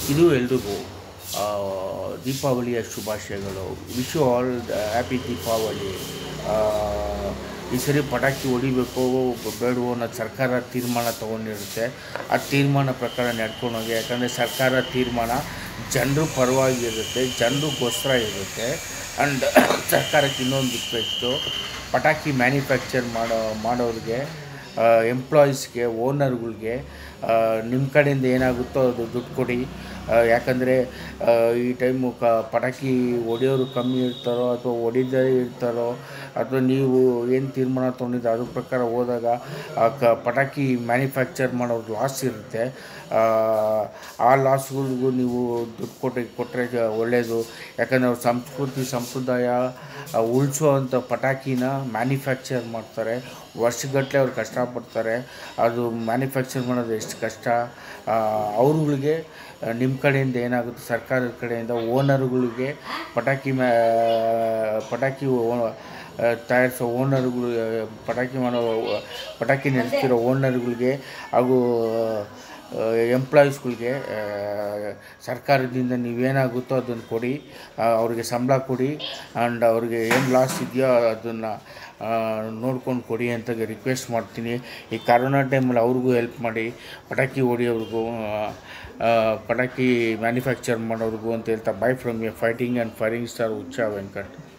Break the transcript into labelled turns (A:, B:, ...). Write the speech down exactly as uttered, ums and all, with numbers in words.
A: ಇದು ಎಲ್ರಿಗೂ ದೀಪಾವಳಿಯ ಶುಭಾಶಯಗಳು. Wish you all happy Deepavali. ಈ ಸರಿ ಪಟಾಕಿ ಹೊಡಿಬೇಕು ಬೇಡವೋ ಅನ್ನೋದು ಸರ್ಕಾರ ತೀರ್ಮಾನ ತೊಗೊಂಡಿರುತ್ತೆ. ಆ ತೀರ್ಮಾನ ಪ್ರಕಾರ ನಡ್ಕೊಂಡೋಗಿ, ಯಾಕಂದರೆ ಸರ್ಕಾರ ತೀರ್ಮಾನ ಜನರು ಪರವಾಗಿರುತ್ತೆ, ಜನರಿಗೋಸ್ಕರ ಇರುತ್ತೆ. ಆ್ಯಂಡ್ ಸರ್ಕಾರಕ್ಕೆ ಇನ್ನೊಂದು ರಿಕ್ವೆಸ್ಟು, ಪಟಾಕಿ ಮ್ಯಾನುಫ್ಯಾಕ್ಚರ್ ಮಾಡೋ ಮಾಡೋರಿಗೆ, ಎಂಪ್ಲಾಯೀಸ್ಗೆ, ಓನರ್ಗಳಿಗೆ ನಿಮ್ಮ ಕಡೆಯಿಂದ ಏನಾಗುತ್ತೋ ಅದು ದುಡ್ಡು ಕೊಡಿ. ಯಾಕಂದರೆ ಈ ಟೈಮು ಕ ಪಟಾಕಿ ಹೊಡೆಯೋರು ಕಮ್ಮಿ ಇರ್ತಾರೋ ಅಥವಾ ಹೊಡಿದೇ ಇರ್ತಾರೋ, ಅಥವಾ ನೀವು ಏನು ತೀರ್ಮಾನ ತೊಗೊಂಡಿದ್ದು ಅದ್ರ ಪ್ರಕಾರ ಹೋದಾಗ ಕ ಪಟಾಕಿ ಮ್ಯಾನುಫ್ಯಾಕ್ಚರ್ ಮಾಡೋರು ಲಾಸ್ ಇರುತ್ತೆ. ಆ ಲಾಸ್ಗಳಿಗೂ ನೀವು ದುಡ್ಡು ಕೊಟ್ಟು ಕೊಟ್ಟರೆ ಒಳ್ಳೆಯದು. ಯಾಕಂದರೆ ಅವ್ರ ಸಂಸ್ಕೃತಿ ಸಂಪ್ರದಾಯ ಉಳಿಸೋವಂಥ ಪಟಾಕಿನ ಮ್ಯಾನುಫ್ಯಾಕ್ಚರ್ ಮಾಡ್ತಾರೆ. ವರ್ಷಗಟ್ಟಲೆ ಅವ್ರು ಕಷ್ಟಪಡ್ತಾರೆ. ಅದು ಮ್ಯಾನುಫ್ಯಾಕ್ಚರ್ ಮಾಡೋದು ಎಷ್ಟು ಕಷ್ಟ. ಅವ್ರುಗಳಿಗೆ ನಿಮ್ಮ ಕಡೆಯಿಂದ ಏನಾಗುತ್ತೆ, ಸರ್ಕಾರದ ಕಡೆಯಿಂದ ಓನರ್ಗಳಿಗೆ, ಪಟಾಕಿ ಮ್ಯಾ ಪಟಾಕಿ ತಯಾರಿಸೋ ಓನರ್ಗಳು, ಪಟಾಕಿ ಮಾಡೋ ಪಟಾಕಿ ನಡೆಸ್ತಿರೋ ಓನರ್ಗಳಿಗೆ ಹಾಗೂ ಎಂಪ್ಲಾಯೀಸ್ಗಳಿಗೆ ಸರ್ಕಾರದಿಂದ ನೀವೇನಾಗುತ್ತೋ ಅದನ್ನು ಕೊಡಿ, ಅವ್ರಿಗೆ ಸಂಬಳ ಕೊಡಿ. ಆ್ಯಂಡ್ ಅವ್ರಿಗೆ ಏನು ಲಾಸ್ ಇದೆಯೋ ಅದನ್ನು ನೋಡ್ಕೊಂಡು ಕೊಡಿ ಅಂತ ರಿಕ್ವೆಸ್ಟ್ ಮಾಡ್ತೀನಿ. ಈ ಕರೋನಾ ಟೈಮಲ್ಲಿ ಅವ್ರಿಗೂ ಹೆಲ್ಪ್ ಮಾಡಿ, ಪಟಾಕಿ ಹೊಡಿಯೋರಿಗೂ, ಪಟಾಕಿ ಮ್ಯಾನುಫ್ಯಾಕ್ಚರ್ ಮಾಡೋರಿಗೂ ಅಂತ ಹೇಳ್ತಾ, bye from a fighting and firing star Huccha Venkat.